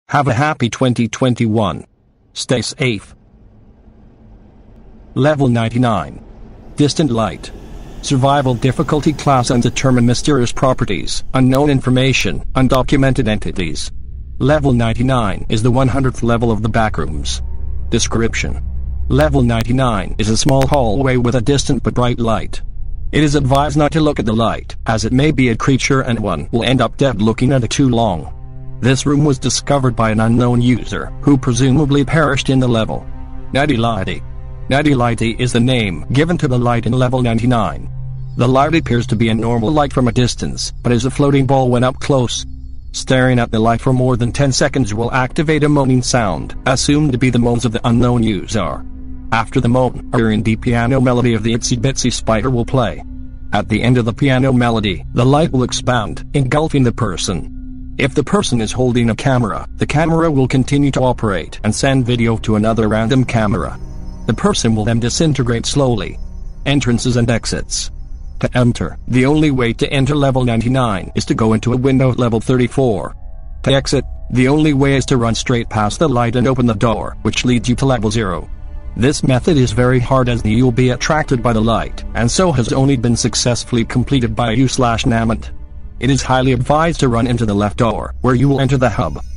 Have a happy 2021. Stay safe. Level 99. Distant Light. Survival difficulty class undetermined mysterious properties, unknown information, undocumented entities. Level 99 is the 100th level of the backrooms. Description. Level 99 is a small hallway with a distant but bright light. It is advised not to look at the light, as it may be a creature and one will end up dead looking at it too long. This room was discovered by an unknown user, who presumably perished in the level. Natty Lighty. Natty Lighty is the name given to the light in level 99. The light appears to be a normal light from a distance, but is a floating ball when up close. Staring at the light for more than 10 seconds will activate a moaning sound, assumed to be the moans of the unknown user. After the moan, a R&B piano melody of the Itsy Bitsy Spider will play. At the end of the piano melody, the light will expand, engulfing the person. If the person is holding a camera, the camera will continue to operate and send video to another random camera. The person will then disintegrate slowly. Entrances and exits. To enter, the only way to enter level 99 is to go into a window at level 34. To exit, the only way is to run straight past the light and open the door, which leads you to level 0. This method is very hard as you'll be attracted by the light, and so has only been successfully completed by you/Namant. It is highly advised to run into the left door, where you will enter the hub.